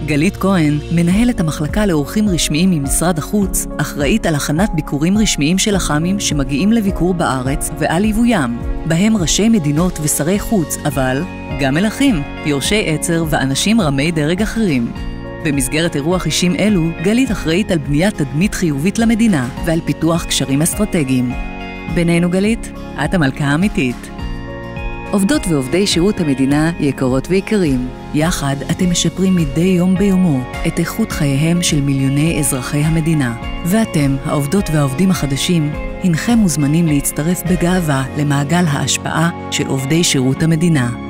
גלית כהן, מנהלת המחלקה לאורחים רשמיים ממשרד החוץ, אחראית על הכנת ביקורים רשמיים של הח"מים שמגיעים לביקור בארץ ועל ליווים, בהם ראשי מדינות ושרי חוץ, אבל גם מלכים, יורשי עצר ואנשים רמי דרג אחרים. במסגרת אירוח אישים אלו, גלית אחראית על בניית תדמית חיובית למדינה ועל פיתוח קשרים אסטרטגיים. בינינו גלית, את המלכה האמיתית. עובדות ועובדי שירות המדינה יקרות ויקרים. יחד אתם משפרים מדי יום ביומו את איכות חייהם של מיליוני אזרחי המדינה. ואתם, העובדות והעובדים החדשים, הנכם מוזמנים להצטרף בגאווה למעגל ההשפעה של עובדי שירות המדינה.